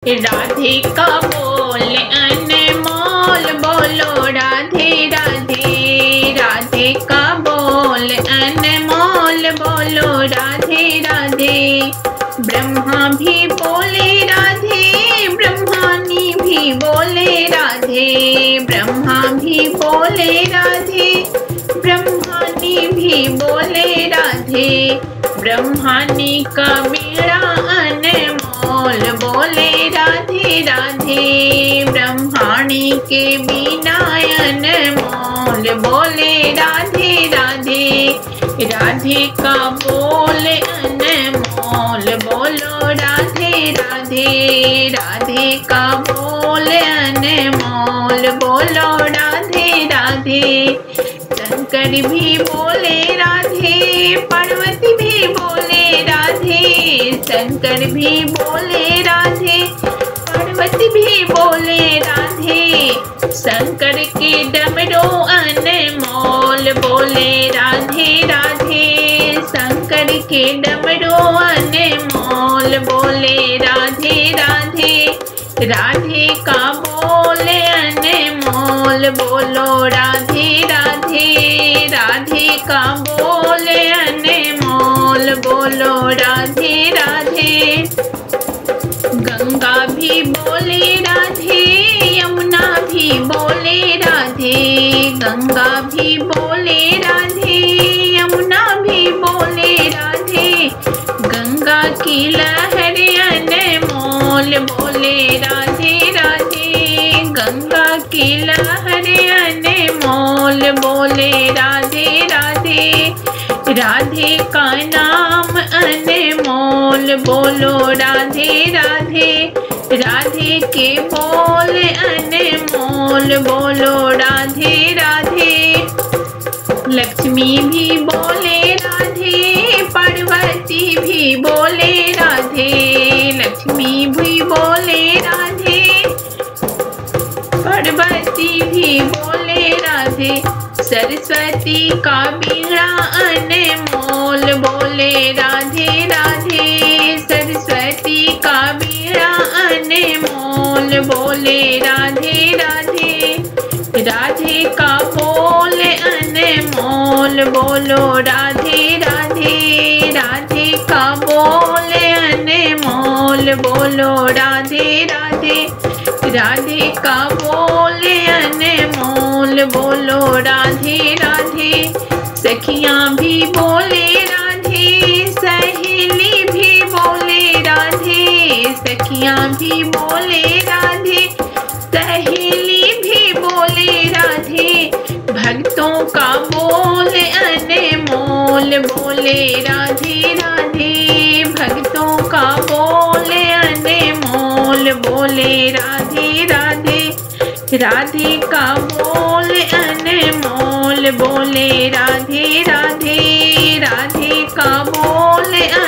राधिका बोल अनमोल बोलो राधे राधे। राधिका बोल अनमोल बोलो राधे राधे। ब्रह्मा भी बोले राधे, ब्रह्मानी भी बोले राधे। ब्रह्मा भी बोले राधे, ब्रह्मानी भी बोले राधे। ब्रह्मानी का बीड़ा अनमोल बोले राधे राधे। ब्रह्माणी के बिना अनमोल बोले राधे राधे। राधिका बोल अनमोल बोलो राधे राधे। राधिका बोल अनमोल बोलो राधे राधे। शंकर भी बोले राधे, पार्वती भी बोले राधे। शंकर भी बोले राधे, पार्वती भी बोले राधे। शंकर के डमरू अनमोल बोले राधे राधे। शंकर के डमरू अनमोल बोले राधे राधे। राधिका बोले अनमोल बोलो राधे राधे। राधिका बोले अनमोल बोलो राधे राधे। गंगा भी बोले राधे, यमुना भी बोले राधे। गंगा भी बोले राधे, यमुना भी बोले राधे। गंगा की लहर अनमोल बोले राधे राधे। गंगा की लहर अनमोल बोले राधे राधे। राधे का नाम अनमोल बोलो राधे राधे। राधे के बोल अनमोल बोलो राधे राधे। लक्ष्मी भी बोले राधे, पार्वती भी बोले राधे। लक्ष्मी भी बोले राधे, पार्वती भी बोले राधे। सरस्वती का बीड़ा अनमोल बोले राधे राधे। सरस्वती का बीड़ा अनमोल बोले राधे राधे। राधे का बोल अनमोल बोलो राधे राधे। राधे का बोल अनमोल बोलो राधे राधे। राधे का बोल अनमोल बोलो राधे राधे। सखियाँ भी बोले राधे, सहेली भी बोले राधे। सखियाँ भी बोले राधे, सहेली भी बोले राधे। भक्तों का बोल अनमोल बोले राधे राधे। भक्तों का बोल अनमोल बोले राधे राधे। राधे का बोल अनमोल बोले राधे राधे। राधे का बोल